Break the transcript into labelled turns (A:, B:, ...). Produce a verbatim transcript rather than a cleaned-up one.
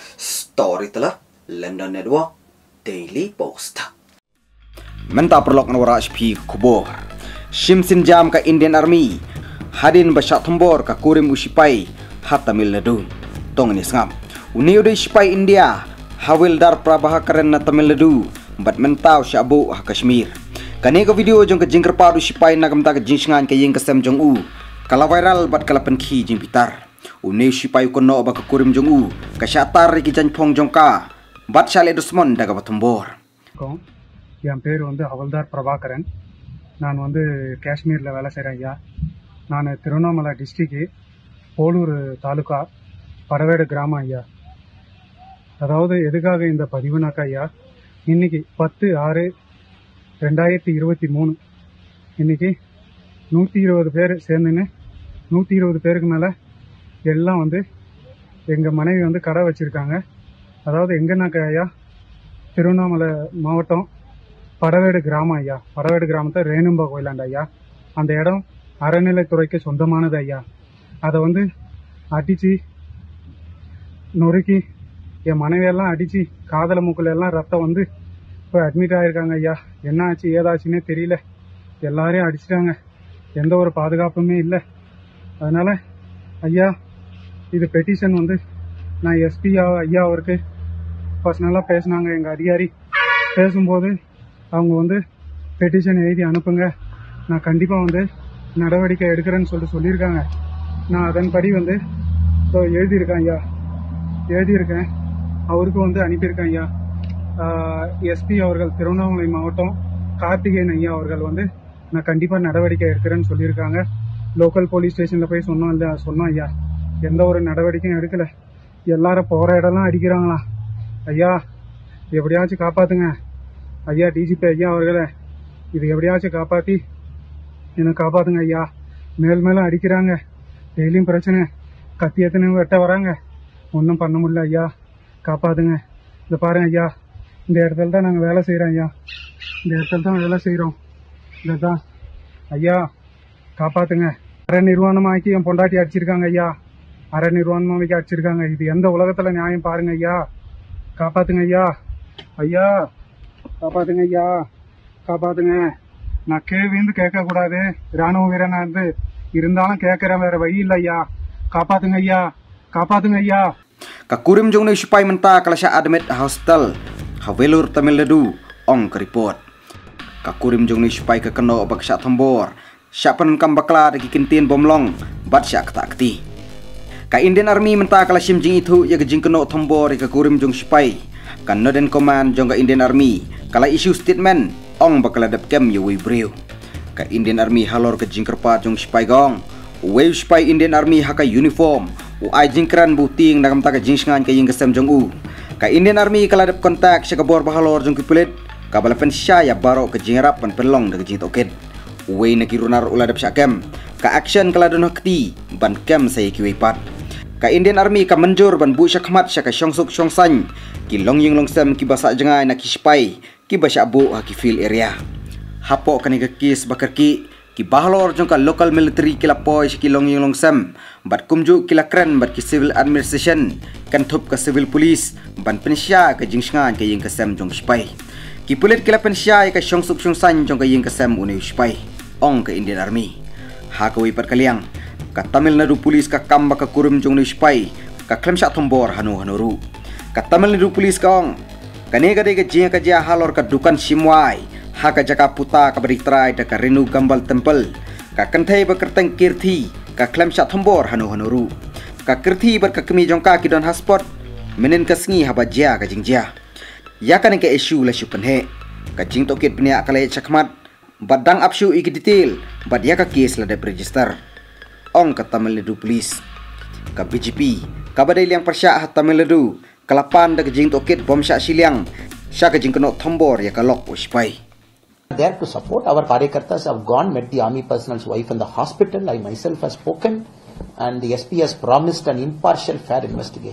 A: Story telah London Network Daily Post.
B: Menta perlok nawara H P kubor. Shim Sinjam ka Indian Army. Hadin basyak tombor ka kurim usipai hat Tamil Nadu. Tong ni sengam. Uni udah sipai India. Hawildar Prabaha karen na Tamil Nadu. Bat mentau syabu ha Kashmir. Kani ka video jong ka jingker padu sipai na kamta ka jingsngan ka ying kasem jong u. Kala viral bat kala penki jing pitar. Uni sipai kono ba ka kurim jong u. Ka syatar ki janpong jong ka. Bat shale dusmon daga batombor.
C: என் பேர் வந்து ஹவல்தார் பிரபாகரன். நான் வந்து காஷ்மீரில் வேலை செய்கிறேன் ஐயா. நான் திருவண்ணாமலை டிஸ்ட்ரிக்டு போலூர் தாலுகா பரவேடு கிராமம் ஐயா. அதாவது எதுக்காக இந்த பதிவுனாக்கா ஐயா, இன்னைக்கு பத்து ஆறு ரெண்டாயிரத்தி இருபத்தி மூணு இன்னைக்கு நூற்றி இருபது பேர் சேர்ந்துன்னு நூற்றி இருபது பேருக்கு மேலே எல்லாம் வந்து எங்கள் மனைவி வந்து கடை வச்சுருக்காங்க. அதாவது எங்கன்னாக்கா ஐயா, திருவண்ணாமலை மாவட்டம் பரவேடு கிராமம் ஐயா. பரவேடு கிராமத்தை ரேணும்பா கோயிலாண்ட ஐயா. அந்த இடம் அறநிலைத்துறைக்கு சொந்தமானது ஐயா. அதை வந்து அடித்து நொறுக்கி என் மனைவியெல்லாம் அடித்து காதல மூக்கில் எல்லாம் ரத்தம் வந்து இப்போ அட்மிட் ஆகிருக்காங்க ஐயா. என்ன ஆச்சு ஏதாச்சுன்னே தெரியல. எல்லாரையும் அடிச்சிட்டாங்க. எந்த ஒரு பாதுகாப்புமே இல்லை. அதனால் ஐயா, இது பெட்டிஷன் வந்து நான் எஸ்பி ஐயா அவருக்கு பர்சனலாக பேசினாங்க. எங்கள் அதிகாரி பேசும்போது அவங்க வந்து பெட்டிஷன் எழுதி அனுப்புங்க, நான் கண்டிப்பாக வந்து நடவடிக்கை எடுக்கிறேன்னு சொல்லிட்டு சொல்லியிருக்காங்க. நான் அதன்படி வந்து ஸோ எழுதியிருக்கேன் ஐயா. எழுதியிருக்கேன் அவருக்கு வந்து அனுப்பியிருக்கேன் ஐயா. எஸ்பி அவர்கள் திருவண்ணாமலை மாவட்டம் கார்த்திகேயன் ஐயா அவர்கள் வந்து நான் கண்டிப்பாக நடவடிக்கை எடுக்கிறேன்னு சொல்லியிருக்காங்க. லோக்கல் போலீஸ் ஸ்டேஷனில் போய் சொன்னோம் இல்லை சொன்னோம் ஐயா. எந்த ஒரு நடவடிக்கையும் எடுக்கலை. எல்லாரும் போகிற இடம்லாம் அடிக்கிறாங்களா ஐயா. எப்படியாச்சும் காப்பாற்றுங்க ஐயா. டிஜிபி ஐயா அவர்களே, இது எப்படியாச்சும் காப்பாற்றி என்னை காப்பாற்றுங்க ஐயா. மேல் மேலும் அடிக்கிறாங்க. டெய்லியும் பிரச்சனை. கத்தி எத்தனை வெட்ட வராங்க. ஒன்றும் பண்ண முடியல ஐயா. காப்பாற்றுங்க. இதை பாருங்க ஐயா, இந்த இடத்துல தான் நாங்கள் வேலை செய்கிறோம் ஐயா. இந்த இடத்துல தான் வேலை செய்கிறோம். இதுதான் ஐயா, காப்பாற்றுங்க. அரை நிர்வாணமாக்கி என் பொண்டாட்டி அடிச்சிருக்காங்க ஐயா. அரை நிர்வாணமாக்கி அடிச்சிருக்காங்க. இது எந்த உலகத்தில் நியாயம் பாருங்க ஐயா. காப்பாற்றுங்க ஐயா. ஐயா காப்பாற்றுங்க ஐயா. காப்பாற்றுங்க. நான் கேள்விந்து கேட்கக்கூடாது. இராணுவ வீரனா இருந்து இருந்தாலும் கேட்குறேன். வேற வழி இல்லை ஐயா. காப்பாற்றுங்க ஐயா. காப்பாற்றுங்க ஐயா.
B: Kakurim jong ni sipai menta kalasya admit hostel Havelur Tamil Nadu ong ke report. Kakurim jong ni sipai ke keno bak syak tombor. Syapan kam bakla dagi kintin bomlong bat syak takti. Ka Indian Army menta kalasim jing itu ya jing keno tombor ka kurim jong sipai. Ka Northern Command jong ka Indian Army kala issue statement ong bakala dap kem yu briu. Ka Indian Army halor ke jing kerpa jong sipai gong. Wave sipai Indian Army haka uniform. U ai jingkran buting nakam ta ka jingsngan ka ying kasem jong u. Ka Indian Army kala dap kontak sa kabor bahalor jong kipulit. Ka balapen sya ya baro ka jingrap pan pelong daga jing token. Uwe na kirunar ula dap syakem. Ka action kala dono kti ban kem sa kiwei pat. Ka Indian Army ka menjur ban bu syakmat sya ka syongsuk syongsan. Ki long ying long sem ki basa jengai na ki sipai. Ki basa bu ha ki field area. Hapo ka ni ka kis bakar ki. Ki bahalor jong ka local military kila poi ki long ying long sem. Bat kumju kila kren bat ki civil administration. Kan thup ka civil police. Ban pensya ka jingsngan ka ying kasem jong sipai. Ki pulit kila pensya ka syongsuk syongsan jong ka ying kasem uni sipai. Ong ka Indian Army. Ha ka wipat kaliang. Ka Tamil Nadu Police ka kamba ka kurim jong ni sipai. Ka klem syak tombor hanu hanuru. Ka Tamil Nadu Police ka ong. Kani ka de ka jing ka jia halor ka dukan simwai. Ha ka jaka puta ka beritrai da ka Renu Gambal Temple. Ka kentai bekerteng kirti. Ka klem syak tombor hanu hanuru. Ka kirti ber ka kemi jong ka ki don haspot. Menen ka sengi haba jia ka jing jia. Ya kan ke issue la syupen he. Ka jing tokit penia kalai chakmat. Badang apsyu iki detail. Bad ya ka case la de register. Ong ka Tamil Nadu Police. Ka B G P. Ka badai liang persya ha Tamil Nadu. Kalapan da ka jing tokit bom syak siliang. Sya ka jing keno tombor ya ka lok uspai.
D: There to support our Karyakartas have gone, met the army personal's wife in the hospital. I myself have spoken, and the S P has promised an impartial, fair investigation.